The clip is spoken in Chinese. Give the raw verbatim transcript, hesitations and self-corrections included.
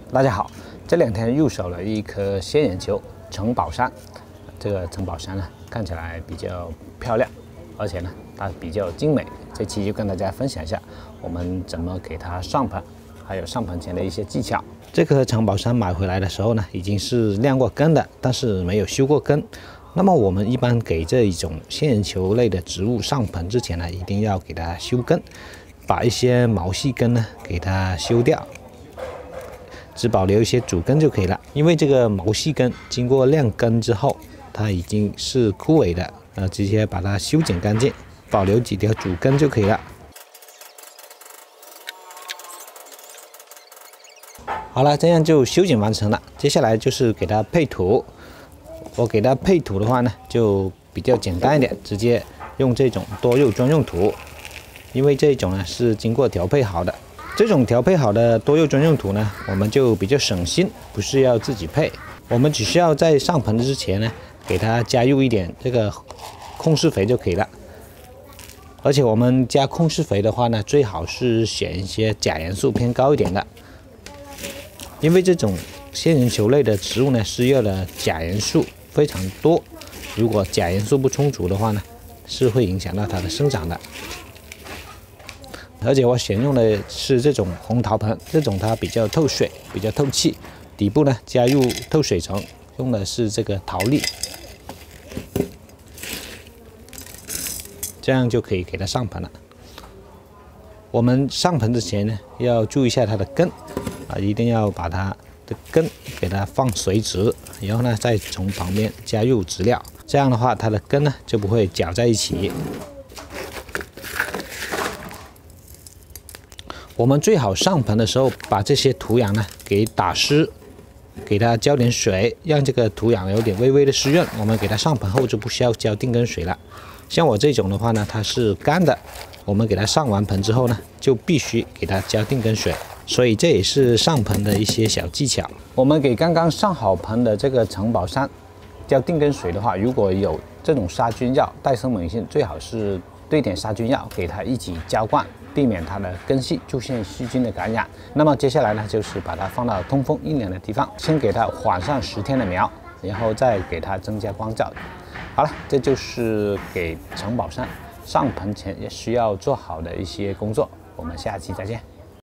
大家好，这两天入手了一颗仙人球城堡山。这个城堡山呢，看起来比较漂亮，而且呢，它比较精美。这期就跟大家分享一下我们怎么给它上盆，还有上盆前的一些技巧。这颗城堡山买回来的时候呢，已经是晾过根的，但是没有修过根。那么我们一般给这一种仙人球类的植物上盆之前呢，一定要给它修根，把一些毛细根呢给它修掉。 只保留一些主根就可以了，因为这个毛细根经过晾根之后，它已经是枯萎的，呃，直接把它修剪干净，保留几条主根就可以了。好了，这样就修剪完成了。接下来就是给它配土。我给它配土的话呢，就比较简单一点，直接用这种多肉专用土，因为这种呢是经过调配好的。 这种调配好的多肉专用土呢，我们就比较省心，不是要自己配，我们只需要在上盆之前呢，给它加入一点这个控施肥就可以了。而且我们加控施肥的话呢，最好是选一些钾元素偏高一点的，因为这种仙人球类的植物呢，需要的钾元素非常多，如果钾元素不充足的话呢，是会影响到它的生长的。 而且我选用的是这种红陶盆，这种它比较透水，比较透气。底部呢加入透水层，用的是这个陶粒，这样就可以给它上盆了。我们上盆之前呢，要注意一下它的根啊，一定要把它的根给它放垂直，然后呢再从旁边加入植料，这样的话它的根呢就不会搅在一起。 我们最好上盆的时候，把这些土壤呢给打湿，给它浇点水，让这个土壤有点微微的湿润。我们给它上盆后就不需要浇定根水了。像我这种的话呢，它是干的，我们给它上完盆之后呢，就必须给它浇定根水。所以这也是上盆的一些小技巧。我们给刚刚上好盆的这个城堡山浇定根水的话，如果有这种杀菌药、带生锰性，最好是兑点杀菌药给它一起浇灌。 避免它的根系出现细菌的感染。那么接下来呢，就是把它放到通风阴凉的地方，先给它缓上十天的苗，然后再给它增加光照。好了，这就是给城堡山上盆前也需要做好的一些工作。我们下期再见。